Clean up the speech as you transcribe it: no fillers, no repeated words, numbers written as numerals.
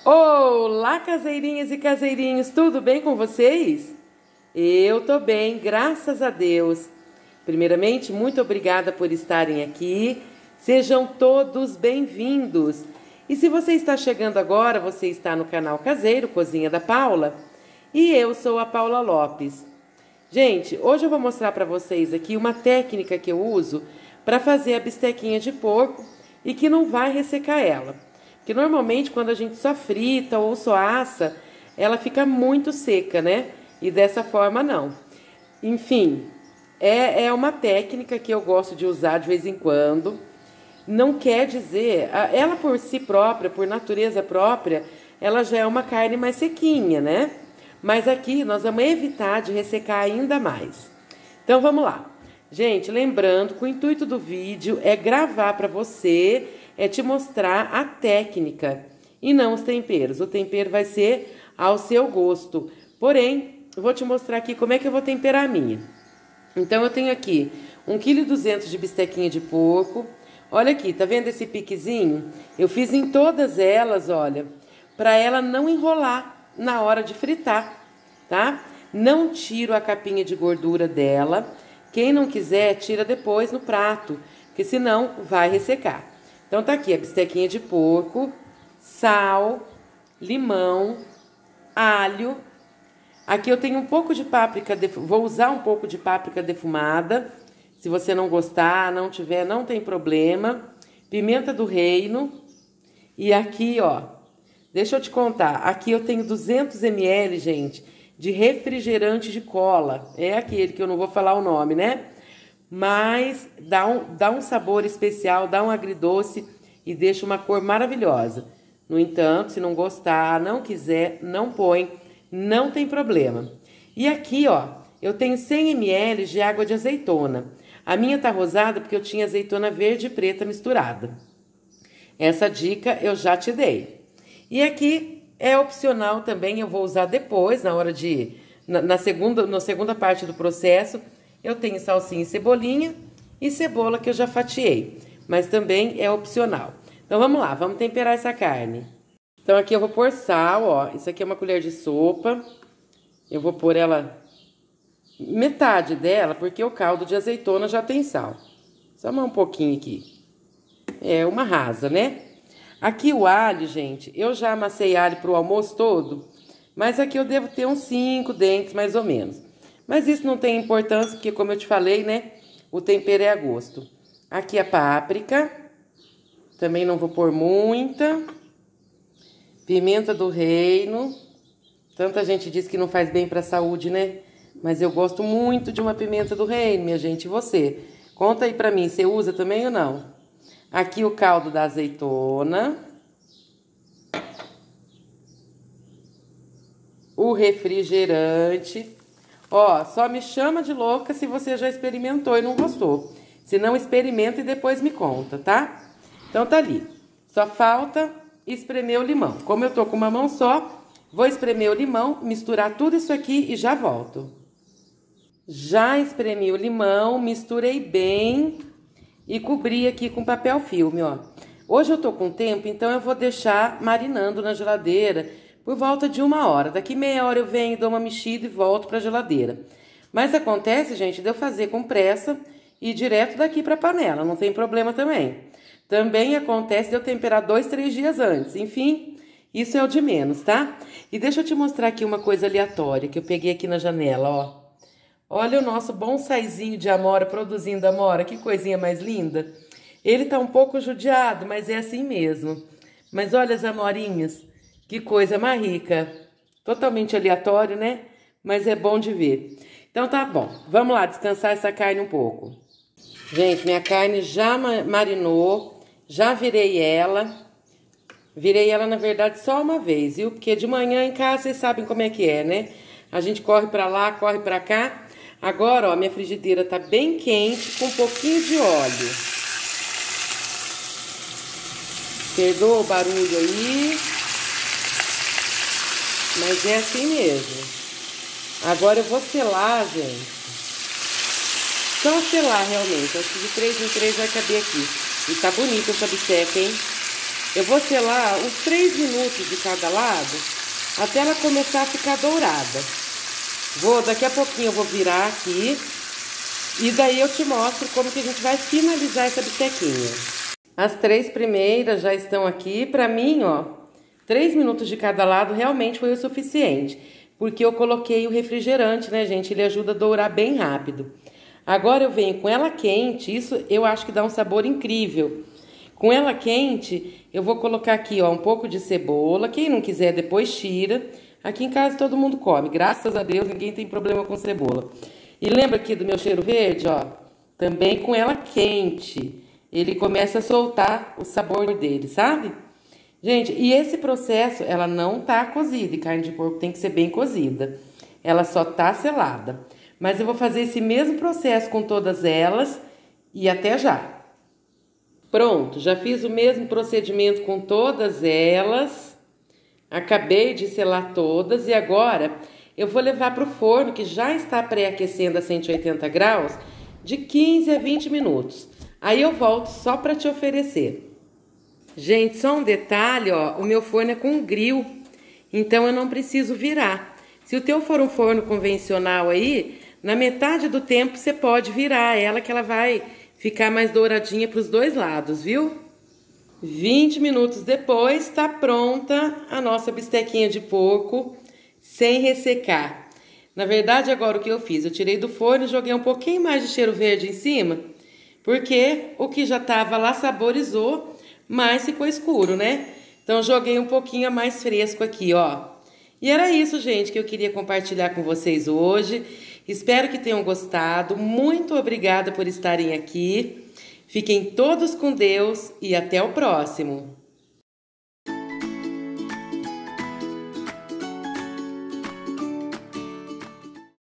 Olá, caseirinhas e caseirinhos, tudo bem com vocês? Eu tô bem, graças a Deus. Primeiramente, muito obrigada por estarem aqui. Sejam todos bem-vindos. E se você está chegando agora, você está no canal Caseiro, Cozinha da Paula. E eu sou a Paula Lopes. Gente, hoje eu vou mostrar para vocês aqui uma técnica que eu uso para fazer a bistequinha de porco e que não vai ressecar ela. Porque normalmente quando a gente só frita ou só assa, ela fica muito seca, né? E dessa forma não. Enfim, é uma técnica que eu gosto de usar de vez em quando. Não quer dizer, ela por si própria, por natureza própria, ela já é uma carne mais sequinha, né? Mas aqui nós vamos evitar de ressecar ainda mais. Então vamos lá. Gente, lembrando que o intuito do vídeo é gravar para você, é te mostrar a técnica e não os temperos. O tempero vai ser ao seu gosto. Porém, eu vou te mostrar aqui como é que eu vou temperar a minha. Então eu tenho aqui 1,2 kg de bistequinha de porco. Olha aqui, tá vendo esse piquezinho? Eu fiz em todas elas, olha, para ela não enrolar na hora de fritar, tá? Não tiro a capinha de gordura dela. Quem não quiser, tira depois no prato, porque senão vai ressecar. Então tá aqui a bistequinha de porco, sal, limão, alho. Aqui eu tenho um pouco de páprica, vou usar um pouco de páprica defumada. Se você não gostar, não tiver, não tem problema. Pimenta do reino. E aqui, ó, deixa eu te contar. Aqui eu tenho 200 ml, gente, de refrigerante de cola. É aquele que eu não vou falar o nome, né? Mas dá um sabor especial, dá um agridoce e deixa uma cor maravilhosa. No entanto, se não gostar, não quiser, não põe, não tem problema. E aqui, ó, eu tenho 100 ml de água de azeitona. A minha tá rosada porque eu tinha azeitona verde e preta misturada. Essa dica eu já te dei. E aqui é opcional também, eu vou usar depois, na hora de... Na segunda parte do processo, eu tenho salsinha e cebola que eu já fatiei. Mas também é opcional. Então vamos lá, vamos temperar essa carne. Então aqui eu vou pôr sal, ó. Isso aqui é uma colher de sopa. Eu vou pôr ela... metade dela, porque o caldo de azeitona já tem sal. Só mais um pouquinho aqui. É uma rasa, né? Aqui o alho, gente, eu já amassei alho pro almoço todo, mas aqui eu devo ter uns 5 dentes, mais ou menos. Mas isso não tem importância, porque como eu te falei, né, o tempero é a gosto. Aqui a páprica, também não vou pôr muita. Pimenta do reino, tanta gente diz que não faz bem pra saúde, né? Mas eu gosto muito de uma pimenta do reino, minha gente, e você? Conta aí pra mim, você usa também ou não? Aqui o caldo da azeitona. O refrigerante. Ó, só me chama de louca se você já experimentou e não gostou. Se não, experimenta e depois me conta, tá? Então tá ali. Só falta espremer o limão. Como eu tô com uma mão só, vou espremer o limão, misturar tudo isso aqui e já volto. Já espremi o limão, misturei bem e cobri aqui com papel filme, ó. Hoje eu tô com tempo, então eu vou deixar marinando na geladeira por volta de 1 hora. Daqui meia hora eu venho, dou uma mexida e volto pra geladeira. Mas acontece, gente, de eu fazer com pressa e ir direto daqui pra panela, não tem problema também. Também acontece de eu temperar 2, 3 dias antes. Enfim, isso é o de menos, tá? E deixa eu te mostrar aqui uma coisa aleatória que eu peguei aqui na janela, ó. Olha o nosso bonsaizinho de amora produzindo amora, que coisinha mais linda. Ele tá um pouco judiado, mas é assim mesmo. Mas olha as amorinhas, que coisa mais rica. Totalmente aleatório, né? Mas é bom de ver. Então tá bom, vamos lá descansar essa carne um pouco. Gente, minha carne já marinou, já virei ela. Virei ela, na verdade, só uma vez, viu? Porque de manhã em casa, vocês sabem como é que é, né? A gente corre pra lá, corre pra cá. Agora, ó, minha frigideira tá bem quente, com um pouquinho de óleo. Perdoa o barulho aí. Mas é assim mesmo. Agora eu vou selar, gente. Só selar, realmente. Acho que de 3 em 3 vai caber aqui. E tá bonita essa bisteca, hein? Eu vou selar uns 3 minutos de cada lado, até ela começar a ficar dourada. Daqui a pouquinho eu vou virar aqui, e daí eu te mostro como que a gente vai finalizar essa bistequinha. As 3 primeiras já estão aqui. Pra mim, ó, 3 minutos de cada lado realmente foi o suficiente, porque eu coloquei o refrigerante, né, gente? Ele ajuda a dourar bem rápido. Agora eu venho com ela quente, isso eu acho que dá um sabor incrível. Com ela quente, eu vou colocar aqui, ó, um pouco de cebola. Quem não quiser, depois tira. Aqui em casa todo mundo come, graças a Deus, ninguém tem problema com cebola. E lembra aqui do meu cheiro verde, ó? Também com ela quente. Ele começa a soltar o sabor dele, sabe? Gente, e esse processo, ela não tá cozida, e carne de porco tem que ser bem cozida. Ela só tá selada. Mas eu vou fazer esse mesmo processo com todas elas e até já. Pronto, já fiz o mesmo procedimento com todas elas. Acabei de selar todas e agora eu vou levar para o forno, que já está pré-aquecendo a 180 graus, de 15 a 20 minutos. Aí eu volto só para te oferecer. Gente, só um detalhe, ó, o meu forno é com grill, então eu não preciso virar. Se o teu for um forno convencional aí, na metade do tempo você pode virar ela, que ela vai ficar mais douradinha para os dois lados, viu? 20 minutos depois, tá pronta a nossa bistequinha de porco, sem ressecar. Na verdade, agora o que eu fiz? Eu tirei do forno e joguei um pouquinho mais de cheiro verde em cima, porque o que já tava lá saborizou, mas ficou escuro, né? Então, joguei um pouquinho mais fresco aqui, ó. E era isso, gente, que eu queria compartilhar com vocês hoje. Espero que tenham gostado. Muito obrigada por estarem aqui. Fiquem todos com Deus e até o próximo.